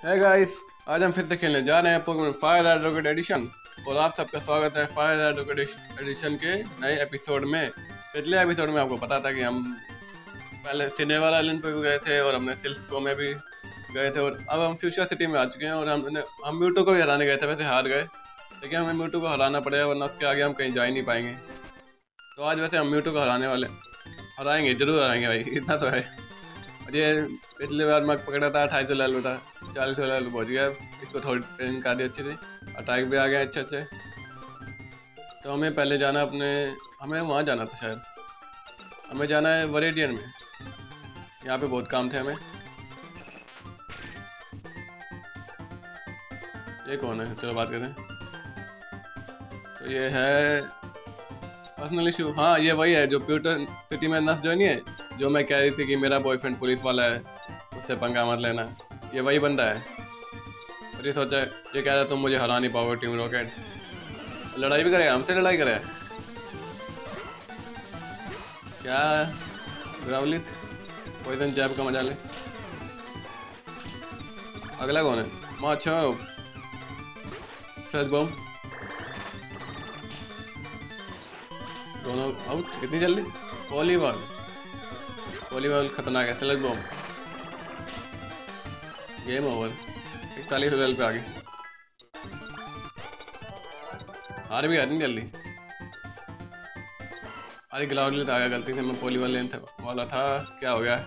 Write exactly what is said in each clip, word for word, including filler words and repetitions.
है गाइस, आज हम फिर से खेलने जा रहे हैं Pokemon fire red rocket edition. और आप सबका स्वागत है फायर रेड रॉकेट एडिशन के नए एपिसोड में। पिछले एपिसोड में आपको पता था कि हम पहले सिनेवाल आइलैंड पे भी गए थे और हमने सिल्को में भी गए थे, और अब हम फ्यूचर सिटी में आ चुके हैं। और हमने हम म्यूटो को भी हराने गए थे, वैसे हार गए, लेकिन हमें म्यूटो को हराना पड़ेगा वरना उसके आगे हम कहीं जा ही नहीं पाएंगे। तो आज वैसे हम म्यूटो को हराने वाले हराएंगे, जरूर हराएंगे भाई, इतना तो है। और ये पिछली बार मैं पकड़ा था अट्ठाईस सौ लेवल था, चालीस सौ लेवल पहुँच गया। इसको थोड़ी ट्रेनिंग कर दी अच्छी थी, अटैक भी आ गया अच्छे अच्छे। तो हमें पहले जाना अपने हमें वहाँ जाना था, शायद हमें जाना है वरेडियन में। यहाँ पे बहुत काम थे हमें। ये कौन है, चलो बात करें। तो ये है पर्सनल इशू। हाँ, ये वही है जो फ्यूचर सिटी में नस जो नहीं है, जो मैं कह रही थी कि मेरा बॉयफ्रेंड पुलिस वाला है, उससे पंगा मत लेना। ये वही बंदा है। और ये सोचा, ये कह रहा तुम मुझे हरा नहीं पाओगे टीम रॉकेट। लड़ाई भी करेगा हमसे, लड़ाई करे क्या। ग्राउलिथ पॉइजन जैब का मजा ले। अगला कौन है? माछो सच बम, दोनों आउट। कितनी जल्दी। वॉलीबॉल वॉलीबॉल खतरनाक है। Sludge bomb, game over. इकतालीस लेवल पे आ गए, हार भी आती जल्दी। अरे ग्लाउडलेट आ गया गलती से, मैं वॉलीबॉल लेन था वाला था, क्या हो गया।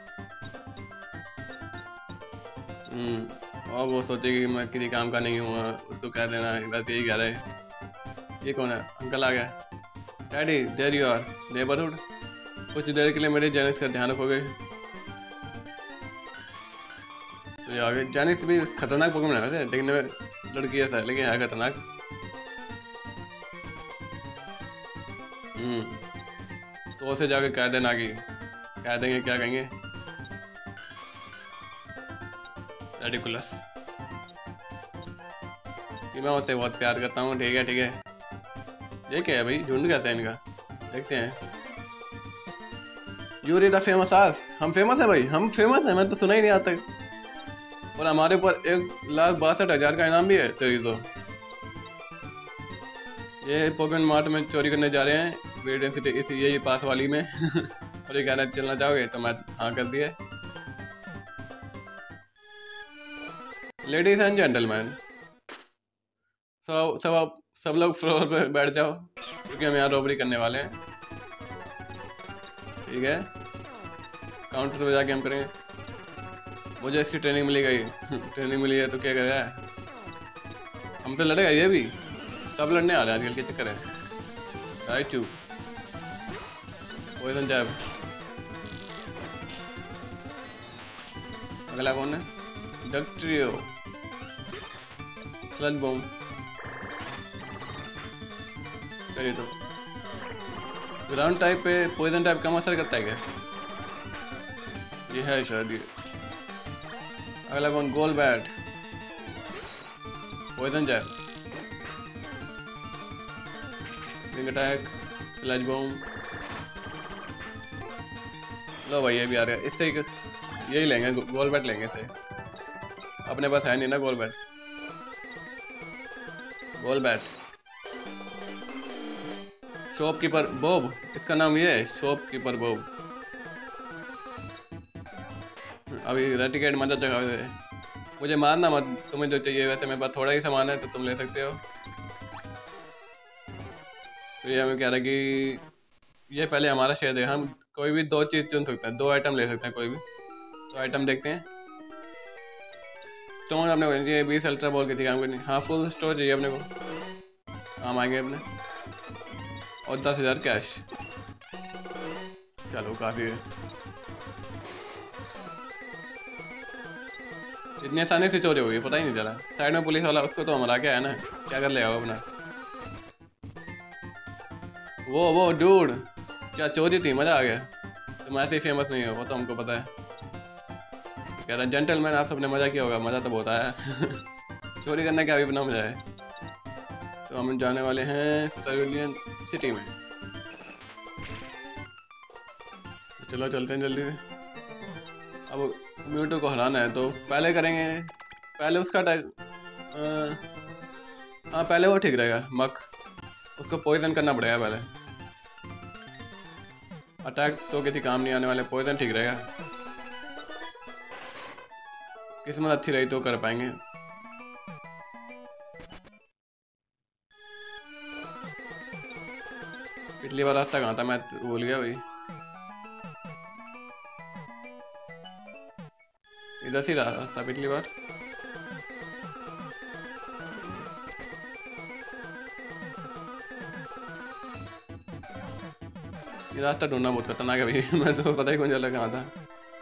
हम्म और वो सोचे कि मैं किसी काम का नहीं हुआ, उसको कह देना बस यही कह रहे। ये कौन है? अंकल आ गया। Daddy there you are neighbourhood. कुछ देर के लिए मेरे जेनिक्स का ध्यान रखोगे। तो ये आगे जेनिक्स भी खतरनाक पोकेमॉन है वैसे, देखने में लड़की ऐसा है लेकिन है खतरनाक। हम्म तो उसे जाके कह देना कि कह देंगे, क्या कहेंगे, रेडिकुलस कि मैं उससे बहुत प्यार करता हूँ। ठीक है ठीक है। ये क्या है भाई, झुंड कहते हैं इनका, देखते हैं। यूरी द फेमस आस, हम फेमस है भाई, हम फेमस है, मैं तो सुना ही नहीं आज तक। और हमारे ऊपर एक लाख बासठ हजार का इनाम भी है। तेरी तो ये पोकेमॉन मार्ट में चोरी करने जा रहे हैं वेडियन सिटी, इसी यही पास वाली में। और ये कहना चलना चाहोगे तो मैं हाँ कर दिया। लेडीज एंड जेंटलमैन, सब सब सब लोग फ्लोर पे बैठ जाओ, क्योंकि हम यहाँ रॉबरी करने वाले हैं। ठीक है, काउंटर पे जाके हम करेंगे। मुझे इसकी ट्रेनिंग मिली गई। ट्रेनिंग मिली है तो क्या करेगा, हमसे लड़ेगा। ये भी सब लड़ने आ रहे हैं आजकल, के चक्कर है। Right to poison jab. अगला कौन है? डक्ट्रियो स्लज बॉम्ब। करिए तो ग्राउंड टाइप पे पॉइजन टाइप कम असर करता है क्या? ये है शायद ये। अगला कौन? Golbat poison jab, wing attack, sludge bomb. लो भाई ये भी आ रहा है। इससे यही लेंगे, गोल बैट लेंगे इसे। अपने पास है नहीं ना Golbat. Golbat shopkeeper Bob, इसका नाम ये है, शॉपकीपर बॉब। अभी रेटिकेट मदद जगह मुझे मारना मत, तुम्हें जो चाहिए। वैसे मेरे पास थोड़ा ही सामान है तो तुम ले सकते हो। तो ये हमें कह रहा है कि ये पहले हमारा शेयर है, हम कोई भी दो चीज़ चुन सकते हैं, दो आइटम ले सकते हैं कोई भी। तो आइटम देखते हैं। स्टोन अपने को चाहिए, बीस अल्ट्रा बॉल किसी काम को नहीं। हाँ, फुल स्टोर चाहिए अपने को, काम आएंगे अपने। और दस हज़ार कैश, चलो काफ़ी है। इतनी आसानी से चोरी हो गई, पता ही नहीं चला। साइड में पुलिस वाला, उसको तो हमारा क्या है ना, क्या कर लेगा अपना। वो वो डूड, क्या चोरी थी, मजा आ गया। तुम ऐसे ही फेमस नहीं हो, वो तो हमको पता है। तो कह रहा जेंटलमैन, आप सबने मजा किया होगा, मजा तो बहुत आया। चोरी करने का भी अपना मजा है। तो हम जाने वाले हैं सर्विलियन सिटी में। चलो चलते हैं जल्दी से। अब म्यूटो को हराना है तो पहले करेंगे पहले उसका अटैक, हाँ पहले वो ठीक रहेगा मक, उसको पॉइजन करना पड़ेगा पहले। अटैक तो किसी काम नहीं आने वाले, पॉइजन ठीक रहेगा। किस्मत अच्छी रही तो कर पाएंगे। पिछली बार रास्ता कहाँ था, मैं भूल गया भाई। इधर से रास्ता पिछली बार। ये रास्ता ढूंढना बहुत खतरनाक है भाई मैं तो पता ही कौन चला कहाँ था।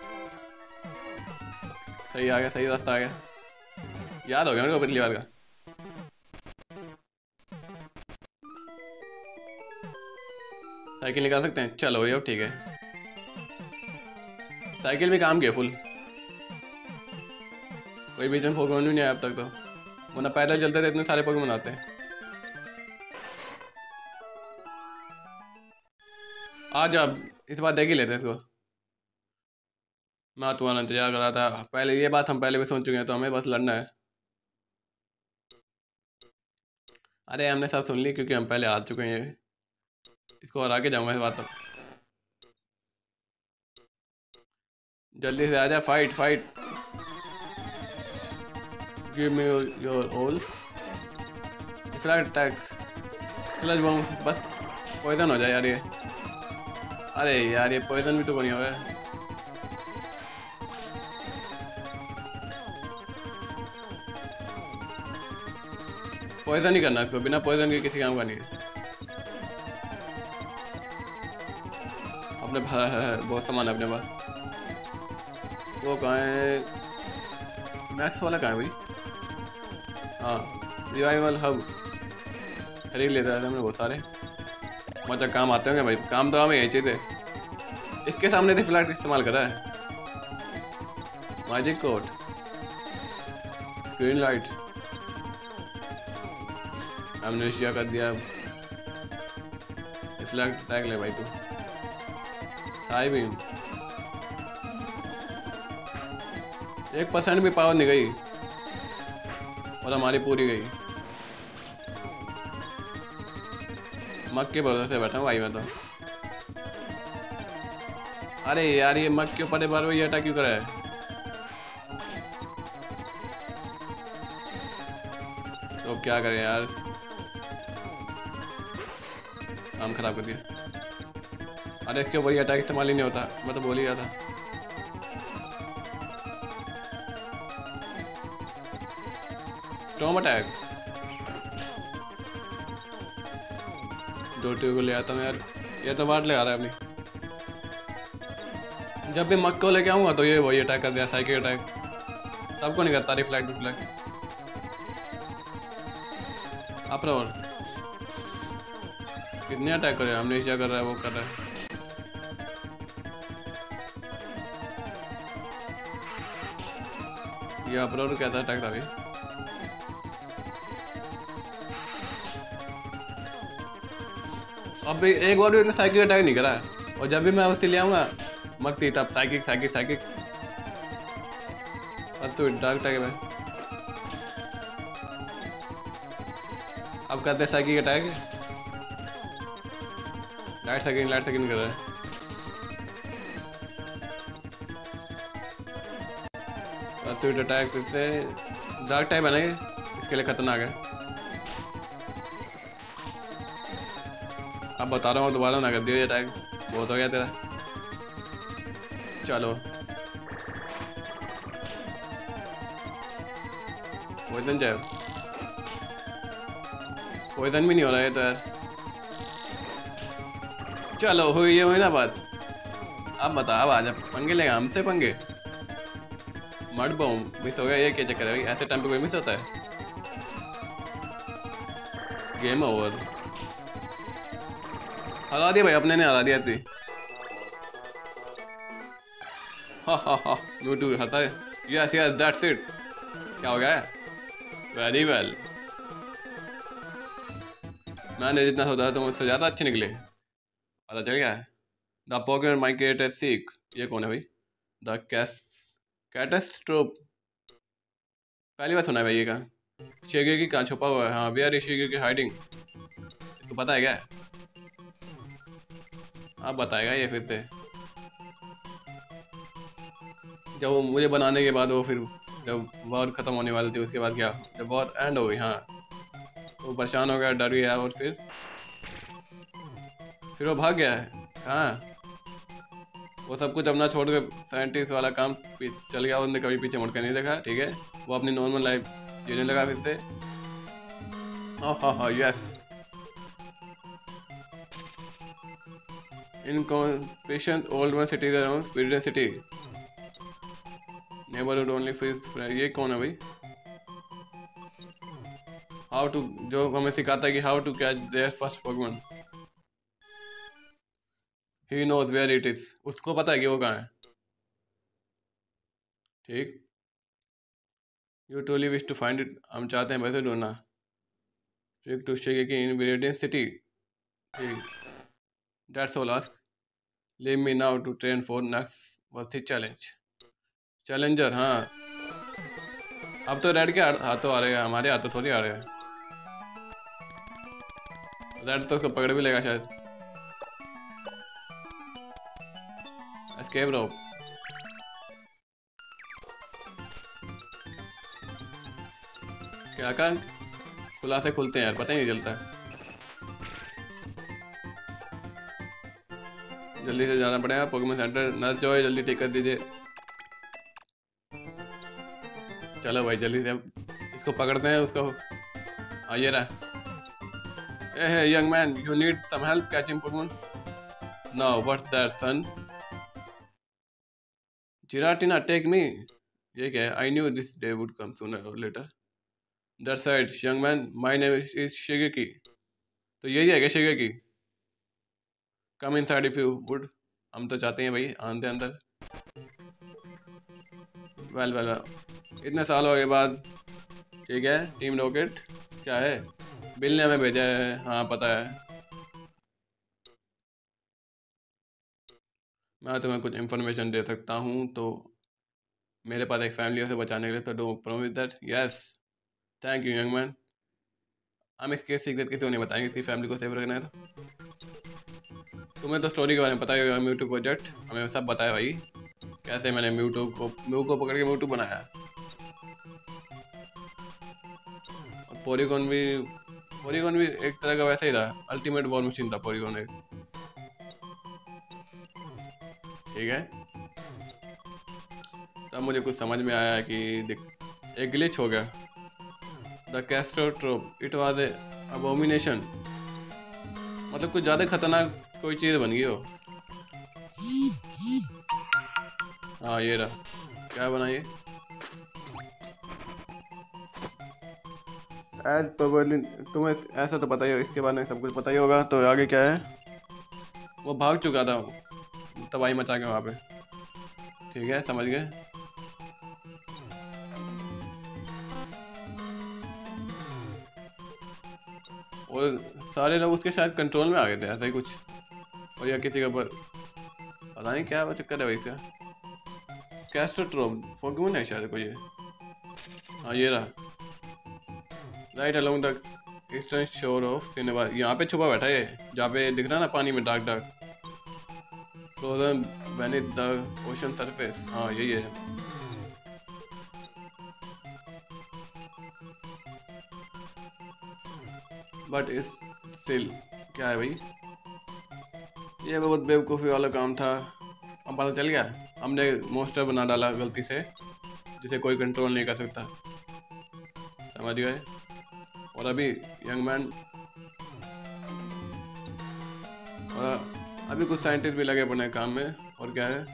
सही आ गया, सही रास्ता आ गया, याद हो गया मेरे को पिछली बार का। साइकिल निकाल सकते हैं, चलो ये ठीक है। साइकिल भी काम किया फुल, कोई बीच में पोकेमॉन भी नहीं आया अब तक तो, वरना पैदल चलते थे इतने सारे पोकेमॉन आते हैं। आज अब इस बार देख ही लेते हैं इसको। मैं तुम्हारा इंतजार कर रहा था पहले, ये बात हम पहले भी सोच चुके हैं, तो हमें बस लड़ना है। अरे हमने सब सुन ली क्योंकि हम पहले आ चुके हैं, इसको हरा के जाऊंगा इस बात पर। जल्दी से आजा, fight fight, give me your all, flat attack, sludge bomb, बस पॉइजन हो जाए यार ये। अरे यार ये पॉइजन भी तो नहीं हो रहा है। पॉइजन ही करना इसको, बिना पॉइजन के किसी काम का नहीं है। अपने बहुत सामान है अपने पास। वो कहाँ है, मैक्स वाला कहाँ है भाई? हाँ रिवाइवल हब खरीद लेता है हमने बहुत सारे, मतलब काम आते होंगे भाई, काम तो हमें यही चाहिए थे। इसके सामने से फ्लैट इस्तेमाल करा है, मैजिक कोट, स्क्रीन लाइट, हमने शेयर कर दिया। फ्लैट अटैक ले भाई तू, साई बीम, एक परसेंट भी पावर नहीं गई और हमारी पूरी गई। मग के भरोसे बैठा हूँ भाई मैं तो। अरे यार ये मग के ऊपर बार बार ये अटैक क्यों करा है? तो क्या करें यार, काम खराब कर दिया। अरे इसके ऊपर ये अटैक इस्तेमाल ही नहीं होता, मैं तो बोल ही गया था। स्टॉर्म अटैक, डोटी को ले आता हूँ यार, ये तो वाट लगा रहा है अपनी। जब भी मक को लेके आऊँगा तो ये वही अटैक कर दिया, साइकिल अटैक, तब को नहीं करता रिफ्लैक्ट रिफ्लैक्ट। अप्रोर कितने अटैक करे, हमने क्या कर रहा है वो कर रहा है। ये अप्रोर कैसा अटैक था भाई? अब भी एक बार भी उसने साइकिल अटैक नहीं करा, और जब भी मैं उससे ले आऊंगा मकती तब psychic psychic psychic dark attack है। अब करते psychic attack, light second light second कर रहा है। स्वीट अटैक फिर से डार्क टाइप है ना ये, इसके लिए खतरनाक है। अब बता रहा हूँ दोबारा ना कर दियो ये अटैक, बहुत हो गया तेरा। चलो पॉइजन जाए, पॉइजन भी नहीं हो रहा है तो यार। चलो हुई ये हुई ना बात। अब बता, अब आजा पंगे लेगा हमसे पंगे। मड बम मिस हो गया, ये क्या चक्कर है भाई, ऐसे टाइम पे कोई मिस होता है? गेम ओवर, हरा दिया भाई अपने ने, हरा दिया थी। हा हा हा यूट्यूब हता है। Yes yes that's it. क्या हो गया? वेरी वेल, मैंने जितना सोचा था तो मुझसे ज़्यादा अच्छे निकले, पता चल गया है। The Pokemon my cat seek, ये कौन है भाई? द कैस कैटेस्ट्रोप, पहली बार सुना है भाई ये कहाँ शिगेकी कहाँ छुपा हुआ है। हाँ वेयर इज शिगेकी हाइडिंग, इसको पता है क्या? आप बताएगा ये फिर से, जब वो मुझे बनाने के बाद वो फिर जब वॉर खत्म होने वाली थी उसके बाद क्या, जब वॉर एंड हो गई, हाँ वो परेशान हो गया, डर गया, और फिर फिर वो भाग गया है। हाँ वो सब कुछ अपना छोड़ के साइंटिस्ट वाला काम चल गया, उसने कभी पीछे मुड़ के नहीं देखा। ठीक है, वो अपनी नॉर्मल लाइफ जीने लगा फिर से। हाँ हाँ हाँ yes, in competition old one cities around Sweden city neighbourhood only fish. ये कौन है भाई? हाउ टू, जो हमें सिखाता है कि how to catch their first Pokemon. He knows where it is, उसको पता है कि वो कहाँ है। ठीक, you truly wish to find it, हम चाहते हैं वैसे ढूंढना। Trick to Shigeki in variant city. ठीक, that's all, ask leave me now to train for next worth challenge. Challenger, हाँ अब तो रेड के हाथों आ रहे हैं, हमारे हाथों थोड़ी आ रहे हैं। रेड तो उसको पकड़ भी लेगा शायद। एस्केप रोप, क्या का खुलासे खुलते हैं यार, पता ही नहीं चलता। जल्दी से जाना पड़ेगा पोकेमॉन सेंटर। नर्स जो है जल्दी ठीक कर दीजिए। चलो भाई जल्दी से इसको पकड़ते हैं उसको। हाँ ये रहा। Eh hey young man, you need some help catching Pokemon? No, what's that son? Giratina take me. ये क्या है? I knew this day would come sooner or later. That's right young man, my name is Shigeki. तो यही है क्या Shigeki? Come inside if you would, हम तो चाहते हैं भाई आते अंदर। वेल वेल इतने सालों के बाद। ठीक है, टीम रॉकेट क्या है? बिल ने हमें भेजा है, हाँ पता है। मैं तुम्हें कुछ इन्फॉर्मेशन दे सकता हूँ, तो मेरे पास एक फैमिली से बचाने के लिए, तो don't promise that. Yes thank you young man. हम इसके सीक्रेट किसी को नहीं बताएंगे, इसकी फैमिली को सेव रखना है। तो तुम्हें तो स्टोरी के बारे में पता ही होगा, म्यूटू प्रोजेक्ट हमें सब बताया भाई, कैसे मैंने म्यूटू को म्यू को पकड़ के म्यूटू बनाया। और पोरीगोन भी, पोरीगोन भी एक तरह का वैसा ही था, अल्टीमेट वॉर मशीन था पोरीगोन एक। ठीक है, तब मुझे कुछ समझ में आया कि एक ग्लिच हो गया। द कैस्ट्रोट्रोप, इट वाज ए अबोमिनेशन, मतलब कुछ ज़्यादा खतरनाक कोई चीज़ बन गई हो। हाँ ये रहा, क्या बना ये? एज प्रोबेबली, तुम्हें ऐसा तो पता ही हो, इसके बारे में सब कुछ पता ही होगा। तो आगे क्या है? वो भाग चुका था तबाही मचा के वहाँ पे। ठीक है समझ गए। और सारे लोग उसके शायद कंट्रोल में आ गए थे, ऐसा ही कुछ। और या किसी के ऊपर पता नहीं क्या चक्कर है भाई इसका। कैस्ट्रोट्रोप पोकेमॉन है शायद कोई ये। हाँ ये रहा, right along the eastern shore of cinema. यहाँ पे छुपा बैठा है, जहाँ पे दिख रहा है ना पानी में dark dark, frozen beneath the ocean surface. हाँ यही है। बट इस स्टिल, क्या है भाई? ये बहुत बेवकूफ़ी वाला काम था। अब पता चल गया, हमने मोस्टर बना डाला गलती से, जिसे कोई कंट्रोल नहीं कर सकता। समझ गए? और अभी यंग मैन, और अभी कुछ साइंटिस्ट भी लगे पड़े काम में। और क्या है,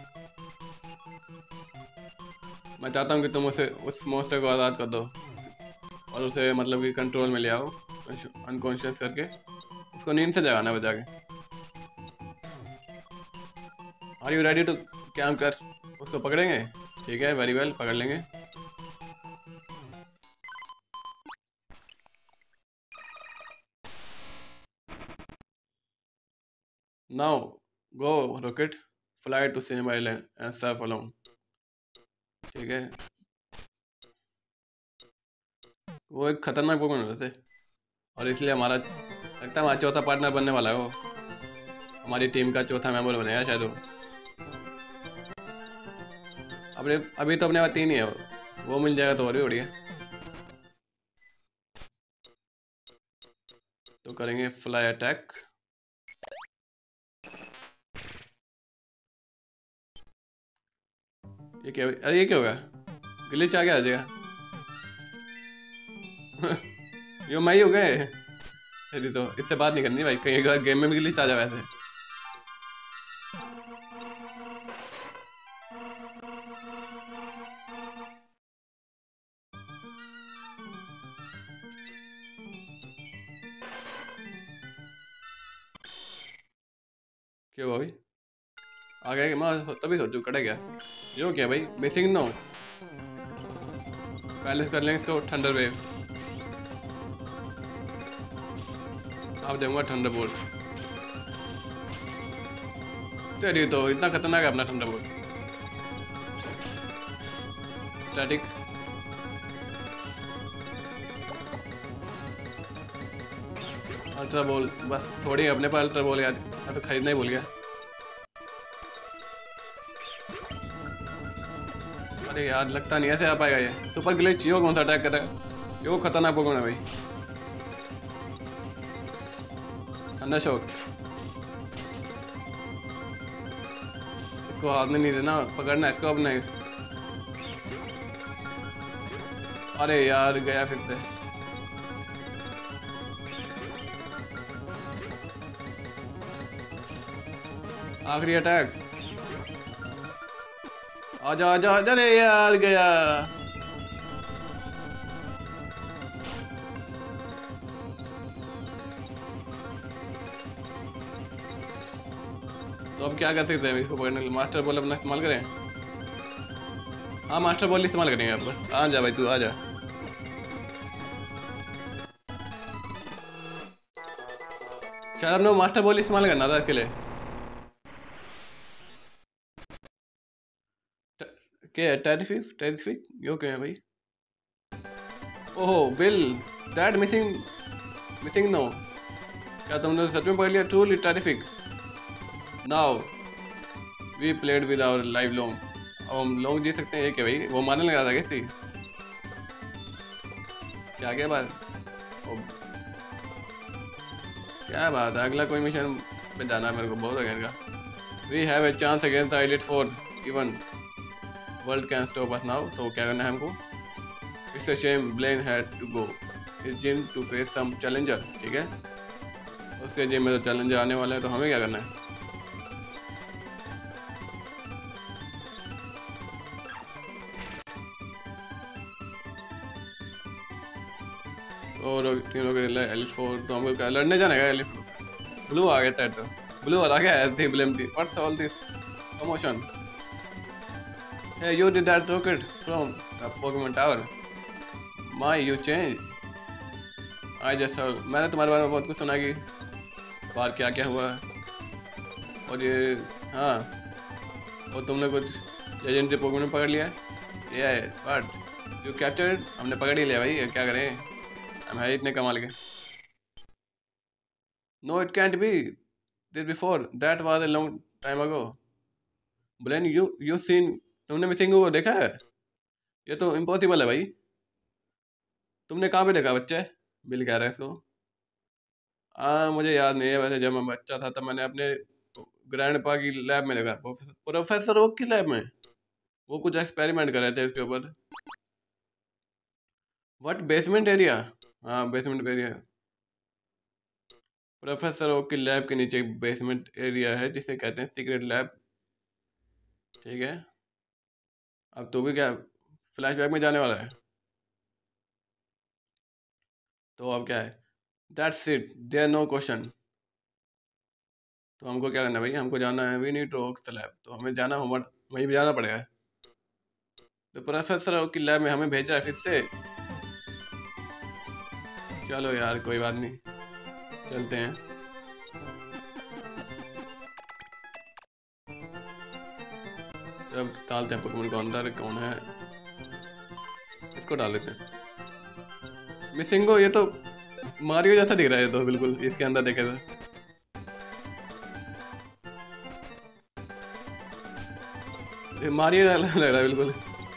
मैं चाहता हूँ कि तुम उसे उस मोस्टर को आज़ाद कर दो और उसे मतलब कि कंट्रोल में ले आओ, अनकॉन्शियस करके उसको नींद से जगाना बजा के। आर यू रेडी टू क्या कर उसको पकड़ेंगे? ठीक है वेरी वेल, पकड़ लेंगे। Now go rocket, fly to cinema island and surf along. ठीक है, वो एक खतरनाक पोकेमोन है वैसे, और इसलिए हमारा लगता है हमारा चौथा पार्टनर बनने वाला है वो, हमारी टीम का चौथा मेंबर बनेगा शायद वो। अभी अभी तो अपने पास तीन ही है, वो मिल जाएगा तो और भी बढ़िया। तो करेंगे फ्लाई अटैक। ये क्या, अरे ये क्या होगा, ग्लिच आ गया आ जाएगा। यो मैं ही हो गए। अरे तो इससे बात नहीं करनी भाई, कहीं अगर गेम में भी ग्लिच आ जाए वैसे। क्यों भाई आ गया, मैं तभी सोचू कटा गया। यो क्या भाई, मिसिंग नो। पहले कर लेंगे इसको थंडर वेव, अब दूंगा थंडर बोल्ट। तेरी तो इतना खतरनाक है अपना thunderbolt. Static, ultra ball, बस थोड़ी अपने पास अल्ट्रा बॉल यार, मैं तो खरीदना ही भूल गया। अरे यार लगता नहीं ऐसे आ पाएगा ये। सुपर ग्लिच, यो कौन सा अटैक कर रहा है, यो खतरनाक पोकेमोन है भाई। अंदर शॉक, इसको हाथ में नहीं देना, पकड़ना इसको अपने। अरे यार गया फिर से। आखिरी अटैक, आजा आजा आजा, रे यार गया। तो अब क्या कर सकते हैं इसको पकड़ने के लिए, मास्टर बॉल अपना इस्तेमाल करें। हाँ मास्टर बॉल इस्तेमाल करेंगे आप, बस आ जा भाई तू आ जा। शायद हमने मास्टर बॉल इस्तेमाल करना था इसके लिए। क्या है, टेरिफिक टेरिफिक यो क्या है भाई। ओहो bill, that missing missing no. क्या तुमने सच में पढ़ लिया, truly terrific. Now we played with our live long. अब हम लॉन्ग जी सकते हैं, ये क्या भाई, वो मारने लगा था क्या थी क्या, क्या बात ओ, क्या बात है, अगला कोई मिशन पे जाना है मेरे को बहुत अगेन का। We have a chance against the elite four, even world can stop us now. तो क्या करना है हमको, it's a shame Blaine had to go इस gym to face some challenger. ठीक है, उसके जिम में तो चैलेंजर आने वाला है, तो हमें क्या करना है। और तीन लोग एलिट फोर, तो हमको क्या लड़ने जाना है। एलिट ब्लू आ गया था, तो ब्लू आ गया है, थी ब्लेम थी। What's all this commotion. Hey, you did that rocket from the Pokemon Tower. My, you changed. I just heard. मैंने तुम्हारे बारे में बहुत कुछ सुना कि बाहर क्या क्या हुआ, और ये हाँ, और तुमने कुछ लेजेंडरी पोकेमोन पकड़ लिया। ये है बट यू कैप्चर्ड, हमने पकड़ ही लिया भाई, क्या करें, हम है इतने कमाल के। No, it can't be. This before. That was a long time ago. Blaine, you you seen, तुमने मिसिंग को देखा है, ये तो इम्पॉसिबल है भाई। तुमने कहाँ पे देखा बच्चे, बिल कह रहा है इसको। हाँ मुझे याद नहीं है वैसे, जब मैं बच्चा था तब मैंने अपने ग्रैंड पा की लैब में देखा, प्रोफेसर ओक की लैब में, वो कुछ एक्सपेरिमेंट कर रहे थे इसके ऊपर। व्हाट, बेसमेंट एरिया, हाँ बेसमेंट एरिया। प्रोफेसर ओक की लैब के नीचे एक बेसमेंट एरिया है जिसे कहते हैं सीक्रेट लैब। ठीक है, अब तो भी क्या फ्लैशबैक में जाने वाला है, तो अब क्या है, that's it, there no question. तो हमको क्या करना है भाई, हमको जाना है, we need to ox the lab, तो हमें जाना होगा, वहीं भी जाना पड़ेगा। तो प्रोफेसर की लैब में हमें भेज रहा है फिर से। चलो यार कोई बात नहीं, चलते हैं। अब डालते हैं पोकेमोन को अंदर, कौन है, इसको डाल देते हैं। मिसिंगो, ये तो मारियो जैसा दिख रहा है तो बिल्कुल, इसके अंदर देखे तो। ये मारियो लग रहा है बिल्कुल।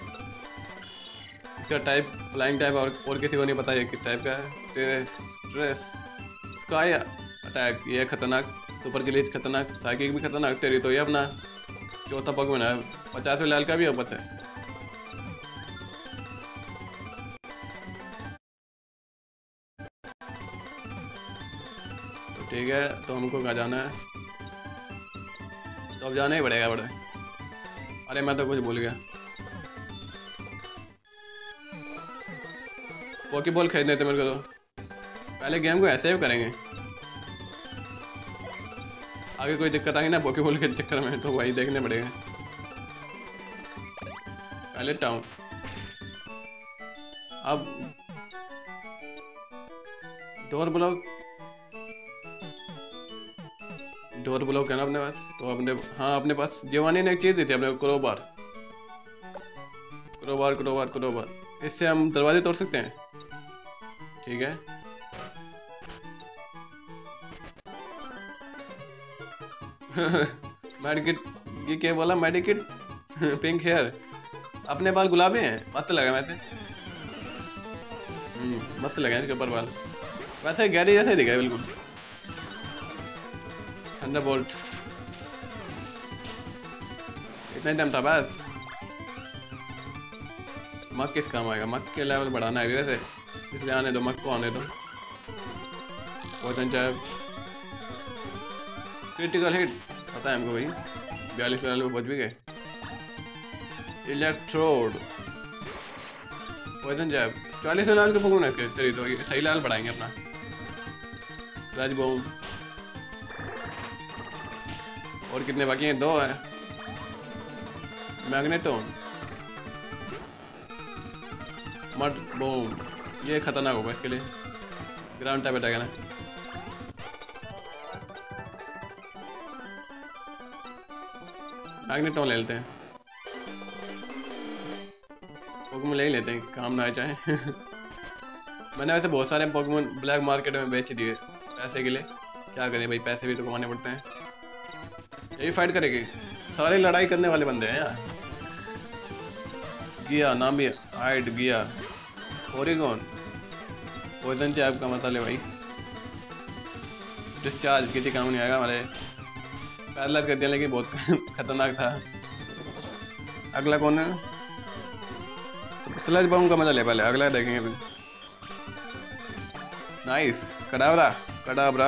इसका टाइप फ्लाइंग टाइप, और और किसी को नहीं पता ये किस टाइप का है। टेरेस ट्रेस स्काई अटैक, ये खतरनाक। सुपर ग्लिच खतरनाक, साइकिक भी खतरनाक। तेरी तो ये अपना चौथा पॉकेमॉन है। पचासवें लेवल का भी है पता है। तो ठीक है, तो हमको कहाँ जाना है? तो अब जाना ही पड़ेगा बड़े। अरे मैं तो कुछ भूल गया। पॉकीबॉल खरीदने थे मेरे को। तो पहले गेम को ऐसे ही करेंगे, आगे कोई दिक्कत आएगी ना पॉकीबॉल के चक्कर में, तो वही देखने पड़ेगा। पहले टाउन, अब डोर ब्लॉक, डोर ब्लॉक है ना अपने पास। तो अपने हाँ अपने पास जीवानी ने एक चीज दी थी अपने को, क्रोबार क्रोबार क्रोबार क्रोबार। इससे हम दरवाजे तोड़ सकते हैं। ठीक है, मेडिकिट, ये क्या बोला? Medikit pink hair. अपने बाल गुलाबी हैं, मस्त लगा मैं। हम्म मस्त लगा इसके ऊपर बाल, वैसे गैरी जैसे दिखा है बिल्कुल। थंडरबोल्ट, इतना ही टाइम था बस। मक किस काम आएगा? मक के लेवल बढ़ाना है वैसे, इसलिए आने दो, मक को आने दो। क्रिटिकल हिट पता है हमको भाई, बयालीस लेवल पे पहुंच भी गए। इलेक्ट्रोड, पॉइजन जैब, चालीस लेवल के पकड़ना है। चलिए तो ये सही लेवल बढ़ाएंगे अपना। स्लज बॉम्ब, और कितने बाकी हैं? दो है। मैग्नेटोन, मड बॉम्ब, ये खतरनाक होगा इसके लिए। ग्राउंड टाइप अटैक है ना। मैग्नेटोन ले लेते हैं, पोकेमोन ले ही लेते हैं, काम ना आए चाहे। मैंने वैसे बहुत सारे पोकेमोन ब्लैक मार्केट में बेच दिए पैसे के लिए। क्या करें भाई, पैसे भी तो कमाने पड़ते हैं। यही फाइट करेंगे, सारे लड़ाई करने वाले बंदे हैं यार। गिया नाम भी, हाइड गिया, ओरिगोन, पॉइजन जैब का मतलब है भाई। डिस्चार्ज किसी काम नहीं आएगा हमारे, पैरलाइज कर दिया, लेकिन बहुत खतरनाक था। अगला कौन है? स्लज बम का मजा ले, पहले अगला देखेंगे अभी। नाइस, कडावरा कडावरा,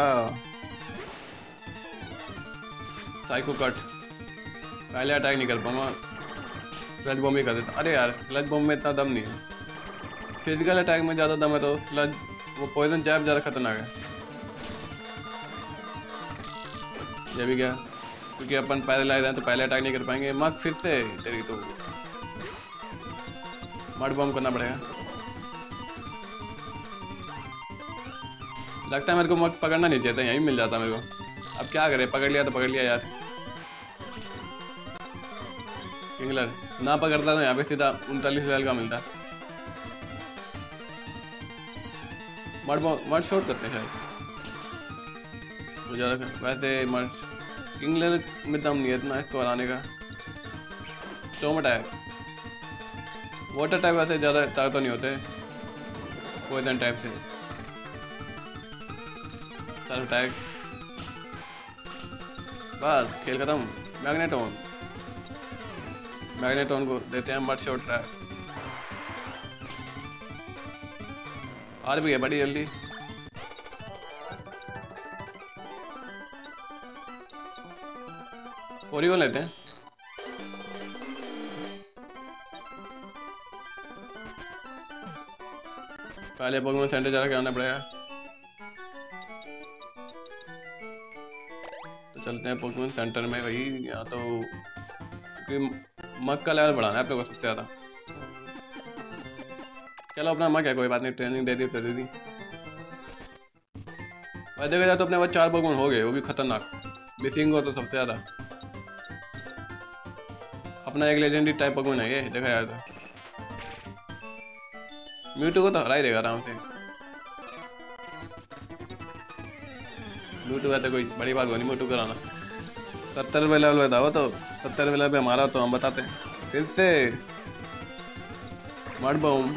साइको कट। पहले अटैक नहीं कर पाऊंगा, स्लज बम ही कर देता। अरे यार स्लज बम में इतना दम नहीं है, फिजिकल अटैक में ज़्यादा दम है। तो स्लज, वो पॉइजन जैब ज़्यादा खतरनाक है। ये भी क्या, क्योंकि अपन पैरालाइज हैं तो पहले अटैक नहीं कर पाएंगे। मग फिर से, तेरी तो मड बम करना पड़ेगा। लगता है मेरे को मग पकड़ना नहीं चाहिए था, यहीं मिल जाता मेरे को। अब क्या करे, पकड़ लिया तो पकड़ लिया यार। किंगलर ना पकड़ता तो यहाँ पे सीधा उनतालीस लेवल का मिलता। मड बम, मड शॉट करते हैं शायद तो ज़्यादा। वैसे मड किंगलर में दम नहीं है इतना इसको हराने का। स्टॉर्म अटैक, वाटर टाइप वैसे ज़्यादा ताकत नहीं होते, पॉइजन टाइप से। सर्फ अटैक, बस खेल खत्म। मैग्नेटोन, मैग्नेटोन को देते हैं मड शॉट ट्रैप। और भी है बड़ी जल्दी। ओरिगोन लेते हैं। पहले पोकेमॉन सेंटर जाकर आना पड़ेगा। तो चलते हैं पोकेमॉन सेंटर में भाई। यहाँ तो मग का लेवल बढ़ाना है अपने को सबसे ज़्यादा। चलो अपना मग है, कोई बात नहीं, ट्रेनिंग दे दी तो दे दी। और देखा जाए तो अपने पास चार पोकेमॉन हो गए, वो भी खतरनाक। मिसिंग हो तो सबसे ज़्यादा। अपना एक लेजेंडरी टाइप पोकेमॉन है ये, देखा जाए तो। म्यूटू को तो हरा ही देगा आराम से। म्यूटू है तो कोई बड़ी बात होनी म्यूटू कराना। सत्तर रुपये लेवल बताओ तो सत्तर रुपये लेवल हमारा तो हम बताते हैं। फिर से मड बम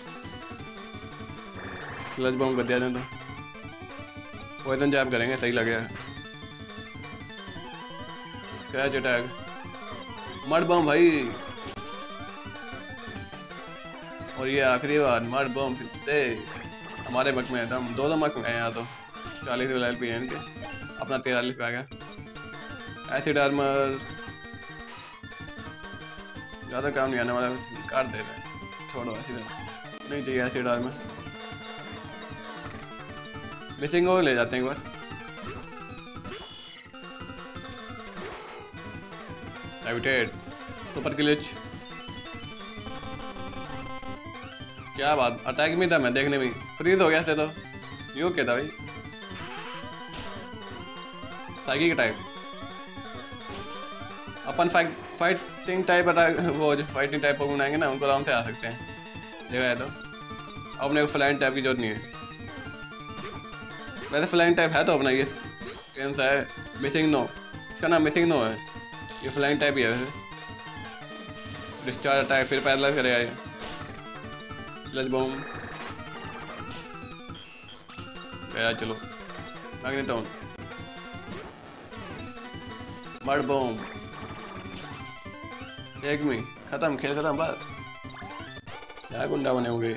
स्लज बम कर दिया जाए तो पॉइजन जैब करेंगे, सही लगेगा। स्क्रैच अटैक मड बम भाई, और ये आखिरी बार मड बम फिर से हमारे मक में हम दो दो मक में यहाँ तो चालीस एल पी है इनके, अपना तिरालीस पे आ गया। एसिड आर्मर ज़्यादा काम नहीं आने वाला, काट दे रहे हैं, छोड़ो एसिड नहीं चाहिए एसिड आर्मर। मिसिंग को ले जाते हैं एक बार। डाइविटेड सुपर क्लिच, क्या बात, अटैक में था मैं देखने में फ्रीज हो गया थे तो यू क्या था भाई। साइकिक टाइप अपन फाइट फाइटिंग टाइप अटैक, वो जो फाइटिंग टाइप को बनाएंगे ना उनको आराम से आ सकते हैं, देखा है तो। अपने को फ्लाइंग टाइप की जरूरत नहीं है, वैसे फ्लाइंग टाइप है तो अपना ये कौन सा है, मिसिंग नो, इसका नाम मिसिंग नो है, ये फ्लाइंग टाइप ही है वैसे। डिस्चार्ज अटैक फिर पैदल करेगा ये। स्लज बम गया, चलो मैग्नेटॉन मड बम एक में खत्म, खेल खत्म बस। क्या गुंडा बने होंगे।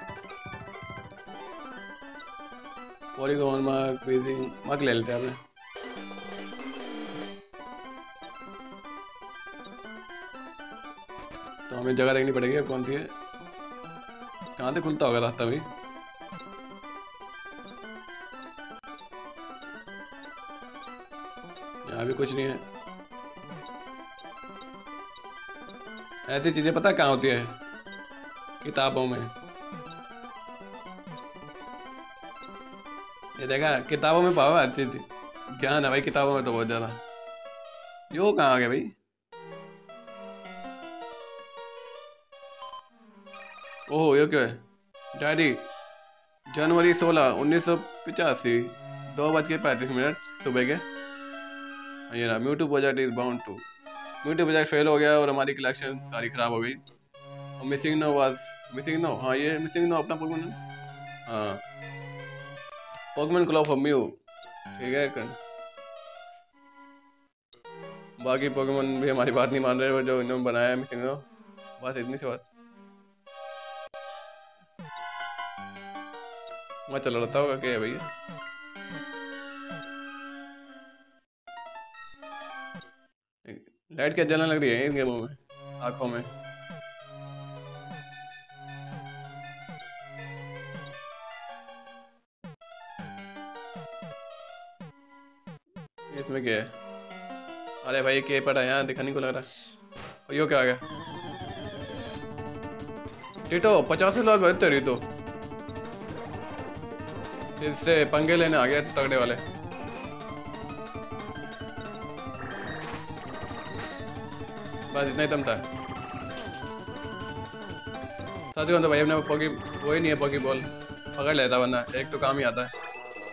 पॉलीगॉन मार्क बेजिंग मार्क ले लेते हैं आपने। तो हमें जगह देखनी पड़ेगी अब कौन सी है, कहाँ से खुलता होगा रास्ता भी। यहाँ भी कुछ नहीं है। ऐसी चीजें पता कहाँ होती है, किताबों में। ये देखा किताबों में पावा हर चीज, ज्ञान है भाई किताबों में तो बहुत ज्यादा। यो कहाँ आ गया भाई, ओह ये क्या है। डायरी जनवरी सोलह उन्नीस सौ पिचासी दो बज के पैंतीस मिनट सुबह के। ये रहा Mewtwo project is bound to, Mewtwo project fail हो गया और हमारी कलेक्शन सारी खराब हो गई। और missing no was missing no, हाँ ये मिसिंग नो अपना पोकेमॉन, हाँ पोकेमॉन क्लब फॉर म्यू, ठीक है। कर बाकी पोकेमॉन भी हमारी बात नहीं मान रहे, वो जो इन्होंने बनाया है मिसिंग नो, बस इतनी सी बात। मैं चल रहा होगा क्या है भैया। लाइट क्या जलने लग रही है इन गेमों में, आंखों में। इसमें क्या है, अरे भाई के पड़ा यहाँ दिखाने को लग रहा है। यो क्या आ गया, टिटो पचासी लाख बहत्तर रही तो इससे पंगे लेने आ गया तगड़े वाले। बस इतना ही दम था। सच कहूँ तो भाई अपने पॉकी वो ही नहीं है, पॉकी बॉल पकड़ लेता वरना एक तो काम ही आता है।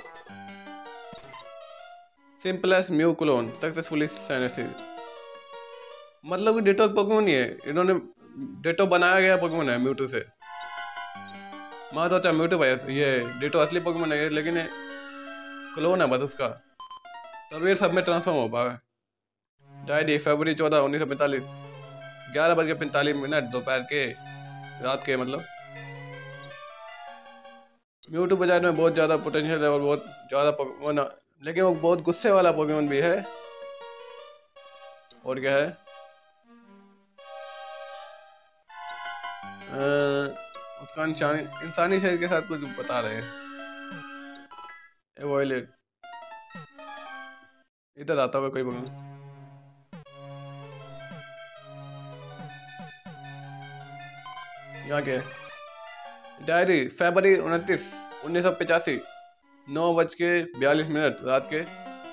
सिंपलेस्ट म्यू क्लोन सक्सेसफुली साइनेस्टिक, मतलब कि डेटो पोकेमॉन नहीं है, इन्होंने डेटो बनाया गया पोकेमॉन है म्यूटू से। मैं तो अच्छा म्यूटू भाई ये डेटो असली पोकेमॉन है लेकिन क्लोन है बस उसका, तब ये सब में ट्रांसफॉर्म हो पाएगा। डायरी फरवरी चौदह उन्नीस सौ पैंतालीस ग्यारह बज के पैंतालीस मिनट दोपहर के रात के, मतलब म्यूटू बाजार में बहुत ज़्यादा पोटेंशियल है और बहुत ज़्यादा पोकेमॉन, लेकिन वो बहुत गुस्से वाला पोकेमॉन भी है। और क्या है, आ, उसका इंसानी इंसानी शरीर के साथ कुछ बता रहे हैं। वॉयलेट इधर आता होगा कोई पोकेमॉन, यहाँ क्या है। डायरी फरवरी उनतीस उन्नीस सौ पचासी नौ बज के बयालीस मिनट रात के।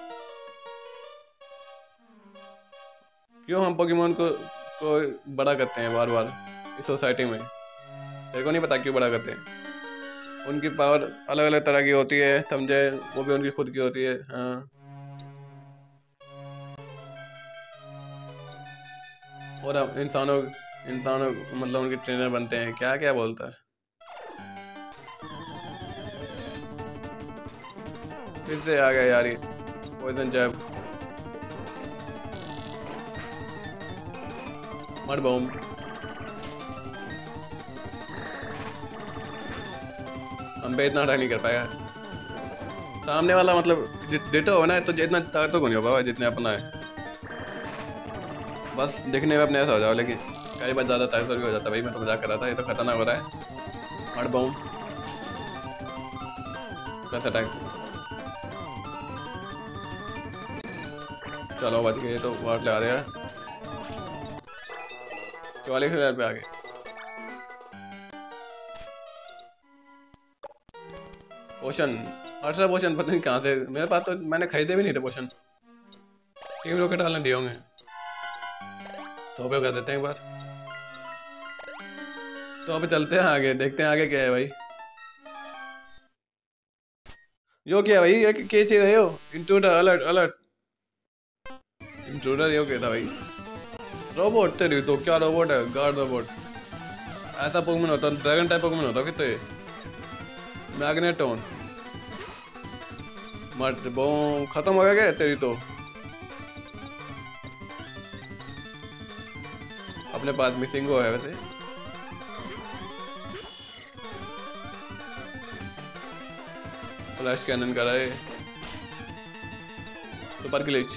क्यों हम पोकेमॉन को को बड़ा करते हैं बार बार इस सोसाइटी में, तेरे को नहीं पता क्यों बड़ा करते हैं। उनकी पावर अलग अलग तरह की होती है, समझे, वो भी उनकी खुद की होती है। हाँ, और अब इंसानों इंसानों मतलब उनके ट्रेनर बनते हैं, क्या क्या बोलता है। फिर से आ गया यार ये पॉइजन जैब, मड बॉम्ब। हम पे इतना अटैक नहीं कर पाएगा सामने वाला, मतलब डिटो हो ना तो इतना ताकत को नहीं हो पाएगा जितने अपना है। बस दिखने में अपने ऐसा हो जाओ, लेकिन कई बार ज़्यादा ताकतवर भी हो जाता है। भाई मैं तो मजाक कर रहा था, ये तो खतरनाक हो रहा है। मड बॉम्ब प्लस अटैक, चलो बच गए। तो वाट ले आ रहा है, चौवालीस हजार पे आ गए। पोशन, अठारह पोशन पता नहीं कहाँ से मेरे पास, तो मैंने खरीदे भी नहीं थे पोशन। टीम रॉकेट डालने दिए होंगे, सौ पे कर देते हैं एक बार। तो अब चलते हैं आगे, देखते हैं आगे क्या है भाई। यो क्या है भाई, ये क्या चीज है यो? इंट्रूडर अलर्ट अलर्ट, इंट्रूडर यो क्या था भाई? रोबोट तेरी तो क्या रोबोट है? गार्ड रोबोट, ऐसा पोकेमॉन होता है, ड्रैगन टाइप पोकेमॉन होता है कि? तो ये मैग्नेटोन, मट बॉम्ब खत्म हो गया क्या तेरी तो? अपने पास मिसिंग वो है वैसे। फ्लैश कैनन करा है, सुपर ग्लिच,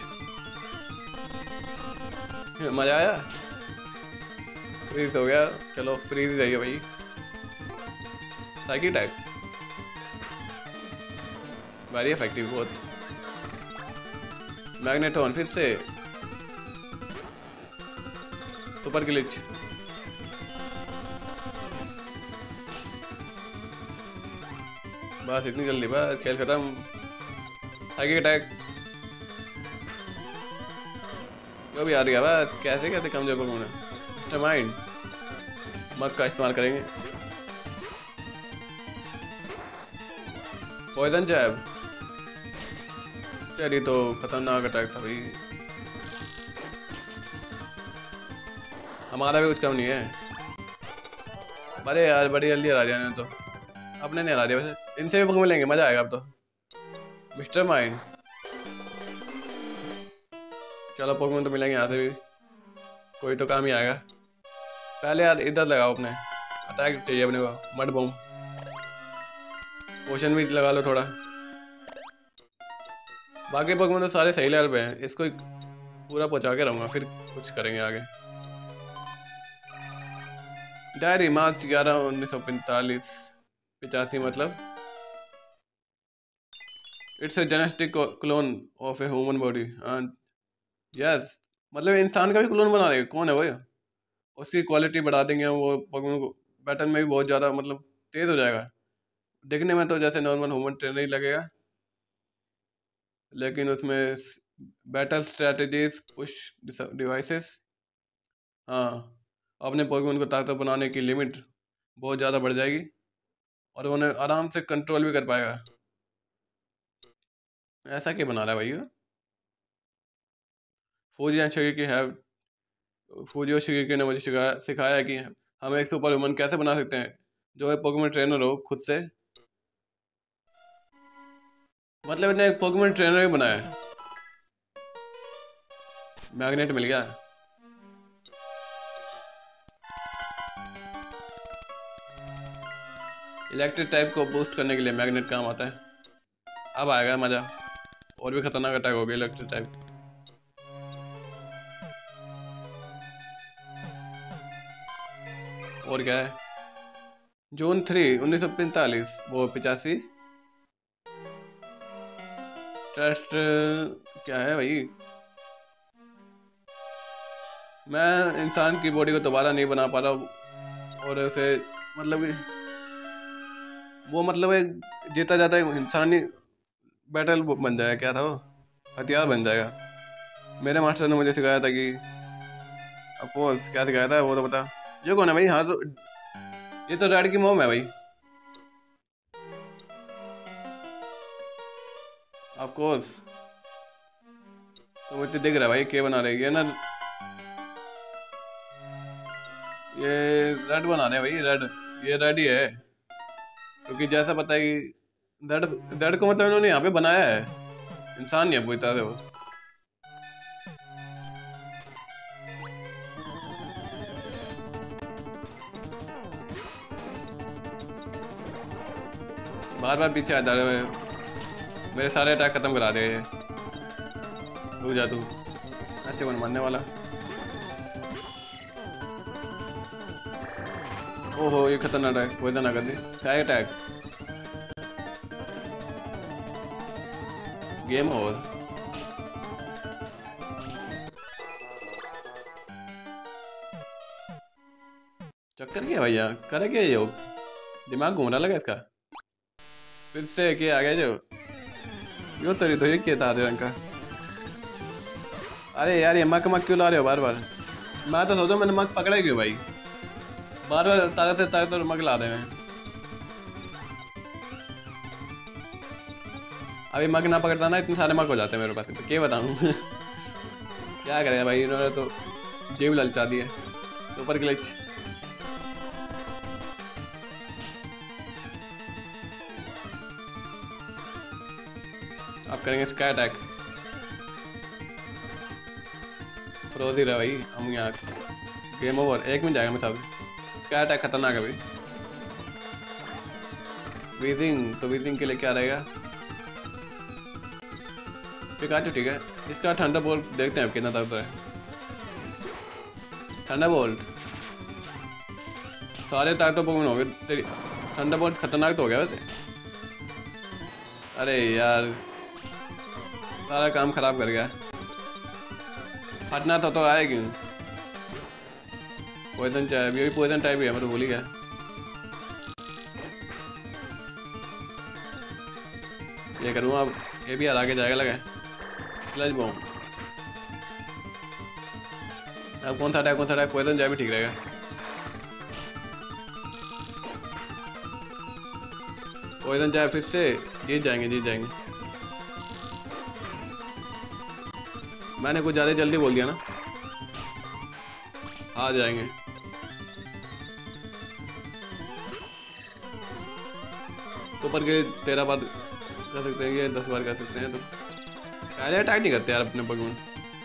मजा आया। फ्रीज हो गया, चलो फ्रीज जाइए भाई। साइकिल टाइप वेरी इफेक्टिव बहुत। मैग्नेटोन फिर से, सुपर ग्लिच, बस इतनी जल्दी बस खेल खत्म। साइकिल अटैक, जो भी आ रही है बस। कैसे कैसे कमजोर पोकेमॉन है। माइंड मग का इस्तेमाल करेंगे। पॉइजन जैब, चलिए तो खतरनाक अटैक था भाई। हमारा भी कुछ कम नहीं है। अरे यार बड़ी जल्दी हरा दिया ने तो, अपने नहीं हरा दिया वैसे। इनसे भी पोकेमॉन लेंगे, मजा आएगा अब तो। मिस्टर माइंड, चलो पोकेमॉन तो मिलेंगे यहाँ से भी, कोई तो काम ही आएगा। पहले यार इधर लगाओ अपने, अटैक चाहिए अपने को। मड बॉम्ब, पोशन भी लगा लो थोड़ा। बाकी पोकेमॉन तो सारे सही लेवल पे हैं, इसको पूरा पहुंचा के रहूंगा, फिर कुछ करेंगे आगे। डायरी मार्च ग्यारह उन्नीस सौ पैंतालीस पिचासी, मतलब it's a genetic clone of a human body. Yes, मतलब इंसान का भी क्लोन बना रहे, कौन है वो? उसकी क्वालिटी बढ़ा देंगे वो, पोकेमॉन को बैटल में भी बहुत ज़्यादा मतलब तेज हो जाएगा। दिखने में तो जैसे नॉर्मल ह्यूमन ट्रेनर ही लगेगा, लेकिन उसमें बैटल स्ट्रेटजीज, पुश डिवाइसेस, हाँ, अपने पोकेमॉन को ताकत बनाने की लिमिट बहुत ज़्यादा बढ़ जाएगी, और उन्हें आराम से कंट्रोल भी कर पाएगा। ऐसा क्या बना रहा है भाई? फौजी एंड शिगेकी है, फौजी और शिगेकी ने मुझे सिखाया सिखाया है कि हम एक सुपर ह्यूमन कैसे बना सकते हैं जो एक पोकेमॉन ट्रेनर हो खुद से। मतलब इन्हें एक पोकेमॉन ट्रेनर ही बनाया है। मैग्नेट मिल गया, इलेक्ट्रिक टाइप को बूस्ट करने के लिए मैग्नेट काम आता है। अब आएगा मजा, और भी खतरनाक अटैक हो गया इलेक्ट्रिक टाइप। और क्या है? जून थ्री उन्नीस सौ पैंतालीस, वो पिचासी। टेस्ट क्या है भाई? मैं इंसान की बॉडी को दोबारा नहीं बना पा रहा, और उसे मतलब वो मतलब एक जीता जाता है इंसानी बैटल बन जाएगा, क्या था वो, हथियार बन जाएगा। मेरे मास्टर ने मुझे सिखाया था कि अफकोर्स, क्या सिखाया था वो तो बता। ये कौन है भाई? हाँ तो ये तो रेड की मोम है भाई। Of course. तो मुझे दिख रहा है भाई क्या बना रही है ना, ये रेड बना रहे हैं भाई, रेड, ये रेड ही है। क्योंकि जैसा पता है कि रेड, रेड को मतलब इन्होंने यहाँ पे बनाया है, इंसान नहीं है पूरी तरह से वो। बार बार पीछे आ जा रहे हो, मेरे सारे अटैक खत्म करा दे। रुक जा तू, ऐसे कौन मारने वाला। ओहो ये खतरनाक अटैक, वैसा ना कर दे साइड अटैक, गेम ओवर। चक्कर क्या भैया, करे क्या ये, दिमाग घूम रहा लगा इसका। फिर से क्या आ गया जो, यो तरी तो ये क्या था रंग का। अरे यार ये मक मक क्यों ला रहे हो बार बार, मैं तो सोचो मैंने मक पकड़ा क्यों भाई, बार बार ताकत से ताकत और मक ला दे। अभी मक ना पकड़ता ना, इतने सारे मक हो जाते हैं मेरे पास, तो क्या बताऊं। क्या करें भाई, इन्होंने तो जेब ललचा दी है। सुपर ग्लिच, आप करेंगे स्काई अटैक, फ्रोज ही रहा भाई हम यहाँ, गेम ओवर, एक मिनट जाएगा मैं साहब। स्काई अटैक खतरनाक है भाई। वीजिंग, तो वीजिंग के लिए क्या रहेगा, पिकाचू ठीक है। इसका थंडर बोल्ट देखते हैं अब कितना ताकत है। थंडर बोल्ट, सारे ताकत पोकेमॉन हो गए तेरी, थंडर बोल्ट खतरनाक तो हो गया वैसे। अरे यार सारा काम खराब कर गया, हटना था तो आया क्यों। पॉइजन चाहिए, ये भी पॉइजन टाइप ही है, मैं तो भूल ही गया। ये करूँगा अब, ये भी हरा के जाएगा लगा। स्लज बॉम्ब, अब कौन सा अटैक कौन सा अटैक, पॉइजन जाए भी ठीक रहेगा। पॉइजन जाए फिर से, जीत जाएंगे जीत जाएंगे। मैंने कुछ ज़्यादा जल्दी बोल दिया ना, आ जाएंगे। सुपर के तेरह बार कर सकते हैं, ये दस बार कर सकते हैं, तो पहले अटैक नहीं करते यार अपने पोकेमॉन।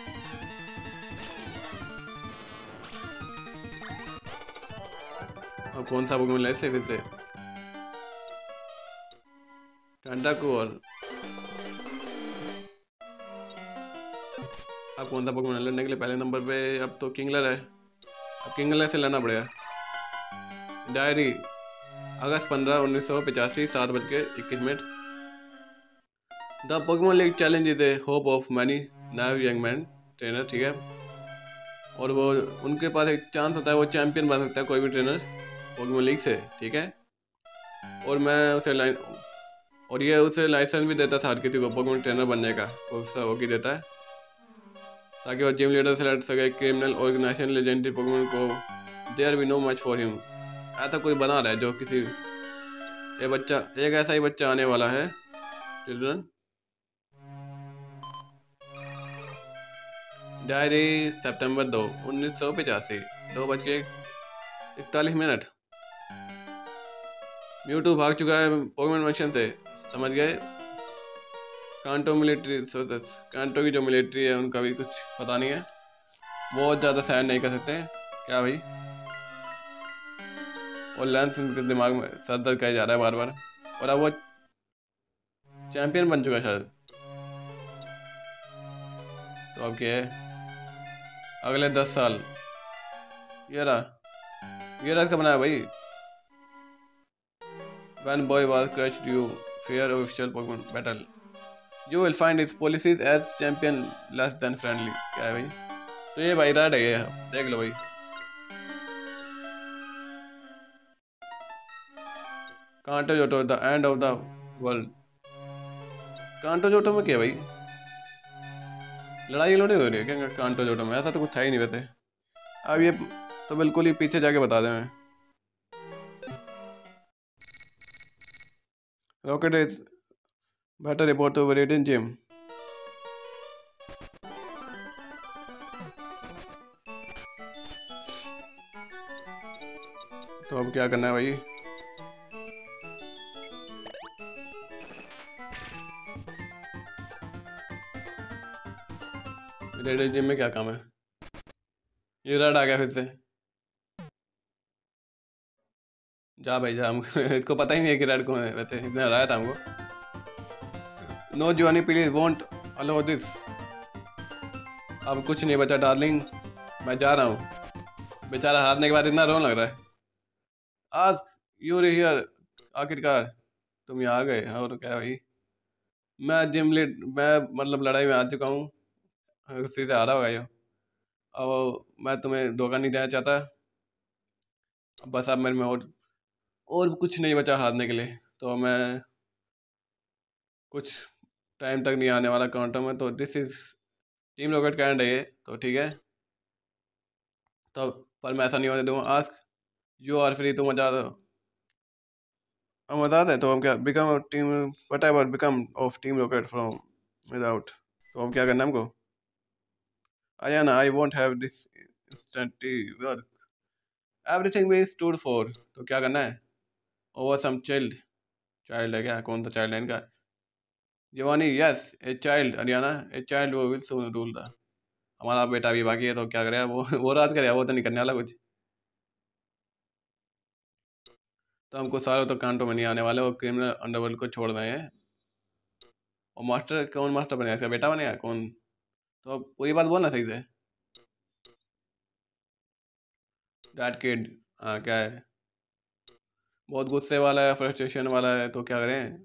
अब कौन सा पोकेमॉन ले से फिर से, टेंटाकूल। अब कौन सा पोकेमॉन लड़ने के लिए पहले नंबर पे, अब तो किंगलर है, अब किंगलर से लड़ना पड़ेगा। डायरी, अगस्त पंद्रह उन्नीस सौ पचासी, सात बज के इक्कीस मिनट। The Pokemon league challenge is a hope of many now young man trainer, ठीक है। और वो उनके पास एक चांस होता है, वो चैंपियन बन सकता है कोई भी ट्रेनर पोकेमॉन लीग से, ठीक है। और मैं उसे लाइन, और ये उसे लाइसेंस भी देता था हर किसी को पोकेमॉन ट्रेनर बनने का, वो सब वो की देता है, ताकि वो जिम लीडर से लड़ सके क्रिमिनल ऑर्गेनाइजेशन लेजेंडरी पोकेमॉन को। There be no much for him, ऐसा कोई बना रहा है जो किसी, ये बच्चा, एक ऐसा ही बच्चा आने वाला है चिल्ड्रन। डायरी सितंबर दो उन्नीस सौ पचासी, दो बज के इकतालीस मिनट। म्यूटू भाग चुका है पोकेमॉन मिशन से, समझ गए। कांटो मिलिट्री सोर्सेस, कांटो की जो मिलिट्री है उनका भी कुछ पता नहीं है, बहुत ज़्यादा साइन नहीं कर सकते क्या भाई। और लेंस इनके दिमाग में सर दर्द किया जा रहा है बार बार, और अब वो चैंपियन बन चुका है शायद। तो अब क्या है, अगले दस साल, ये रहा ये रहा का बनाया भाई। When boy was crushed, you fear official Pokemon battle. You will find his policies as champion less than friendly. क्या है भाई, तो ये भाई राड है ये, देख लो भाई। Kanto Johto the end of the world, Kanto Johto में क्या भाई, लड़ाई लड़ाई हो रही है क्या कांटो जोटो में, ऐसा तो कुछ था ही नहीं वैसे। अब ये तो बिल्कुल ही पीछे जाके बता दें। मैं rocket is better report to Viridian gym. तो अब क्या करना है भाई? रेड जिम में क्या काम है? ये रेड आ गया फिर से। जा भाई जा, हमको इसको पता ही नहीं है कि रेड कौन है, वैसे इतना हराया था हमको। No Giovanni please won't allow this. अब कुछ नहीं बचा डार्लिंग, मैं जा रहा हूँ। बेचारा हारने के बाद इतना रोने लग रहा है। आज यू हियर, आखिरकार तुम यहाँ आ गए। और क्या भाई, मैं जिम लीड, मैं मतलब लड़ाई में आ चुका हूँ, उसी से हारा होगा ये। और मैं तुम्हें धोखा नहीं देना चाहता, बस अब मेरे में और और कुछ नहीं बचा हारने के लिए। तो मैं कुछ टाइम तक नहीं आने वाला काउंटर में। तो दिस इज टीम रॉकेट का एंड है ये, तो ठीक है। तो पर मैं ऐसा नहीं होने दूंगा। आस्क यू आर फ्री, तुम मजा दो, हम बता दें। तो हम क्या become team whatever become of team rocket from without. तो हम क्या करना है हमको? Ariana I won't have this instantly work, everything we stood for. तो क्या करना है? ओवर सम चाइल्ड, चाइल्ड है क्या? कौन सा चाइल्ड है इनका? Giovanni yes a child, Ariana a child वो विल सून रूल द। हमारा बेटा भी बाकी है, तो क्या करेगा वो वो राज करेगा, वो तो नहीं करने वाला कुछ। तो हमको सालों तो कांटों में नहीं आने वाले, वो क्रिमिनल अंडरवर्ल्ड को छोड़ रहे हैं। और मास्टर, कौन मास्टर बनेगा? इसका बेटा बनेगा कौन? तो पूरी बात बोलना सही से। डैट किड, हाँ क्या है? बहुत गुस्से वाला है, फ्रस्ट्रेशन वाला है, तो क्या करें?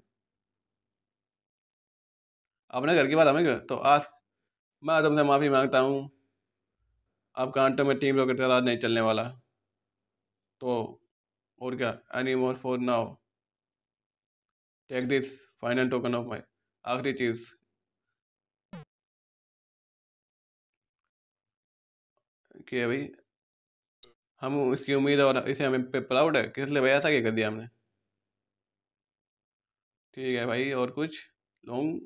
अपने घर की बात हमें कर। तो आज मैं तुमसे माफ़ी मांगता हूँ, अब कांटों में टीम रॉकेट का राज नहीं चलने वाला। तो और क्या, any more for now, take this final token of my. आखिरी चीज कि भाई हम इसकी उम्मीद और इसे हमें पे प्राउड है, किस लिए भाई ऐसा क्या कर दिया हमने? ठीक है भाई, और कुछ लोग।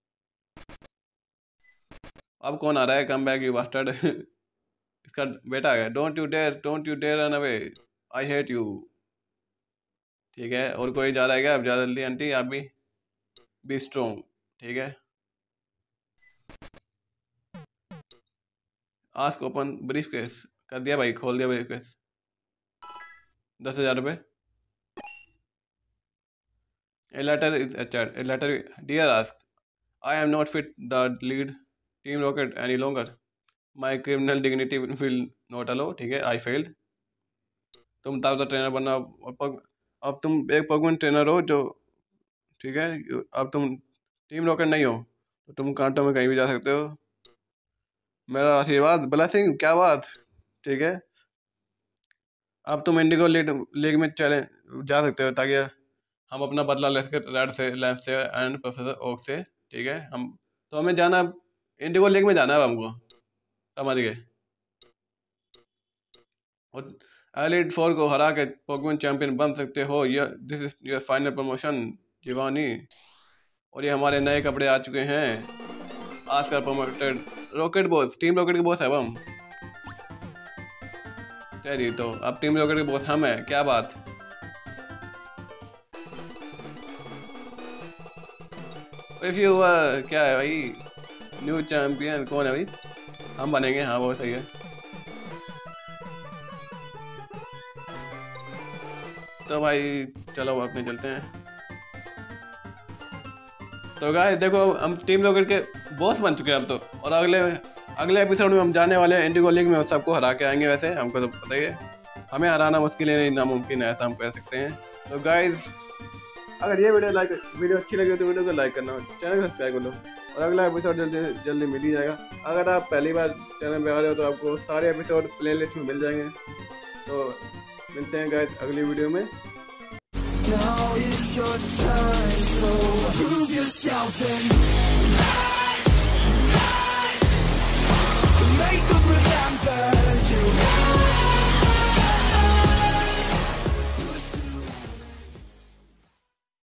अब कौन आ रहा है? Come back you bastard. इसका बेटा आ गया। Don't you dare, don't you dare run away, I hate you. ठीक है, और कोई जा रहा है क्या? अब ज़्यादा जल्दी आंटी, आप भी बी स्ट्रॉन्ग। ठीक है, आस्क ओपन ब्रीफ केस कर दिया भाई, खोल दिया ब्रीफ केस। दस हजार रुपये। A letter is a chat. A letter, dear ask, I am not fit the lead Team Rocket any longer. My criminal dignity will not allow. ठीक है, I failed. तुम तब तो ट्रेनर बनना, और पग, अब तुम एक पगवन ट्रेनर हो जो, ठीक है, अब तुम टीम रॉकेट नहीं हो, तो तुम कांटों में कहीं भी जा सकते हो। मेरा आशीर्वाद, ब्लेसिंग, क्या बात। ठीक है, अब तुम इंडिगो लीग लीग में चले जा सकते हो, ताकि हम अपना बदला ले सके रेड से, लैंप से एंड प्रोफेसर ओक से। ठीक है, हम तो हमें जाना इंडिगो लीग में जाना है हमको, समझ गए? और एलिट फोर को हरा के पोकेमॉन चैंपियन बन सकते हो। ये this is your final promotion Giovanni. और ये हमारे नए कपड़े आ चुके हैं, आज का promoted rocket boss, team rocket के बॉस है हम। चलिए, तो अब टीम रॉकेट के बॉस हम हैं, क्या बात। इफ यू क्या है भाई, न्यू चैंपियन कौन है भाई? हम बनेंगे, हाँ वो सही है। तो भाई चलो अपने चलते हैं। तो गाइस देखो, हम टीम रॉकेट के बॉस बन चुके हैं अब तो, और अगले अगले एपिसोड में हम जाने वाले हैं इंडिगो लीग में, सबको हरा के आएंगे। वैसे हमको तो पता ही है, हमें हराना मुश्किल है, नहीं नामुमकिन है, ऐसा हम कह सकते हैं। तो गाइस, अगर ये वीडियो लाइक वीडियो अच्छी लगी तो वीडियो को लाइक करना, चैनल को सब्सक्राइब कर लो, और अगला एपिसोड जल्दी जल्दी मिल ही जाएगा। अगर आप पहली बार चैनल पे आ रहे हो तो आपको सारे एपिसोड प्लेलिस्ट में मिल जाएंगे। तो मिलते हैं गाइस अगली वीडियो में। Now is your time, so prove yourself and rise, rise, make a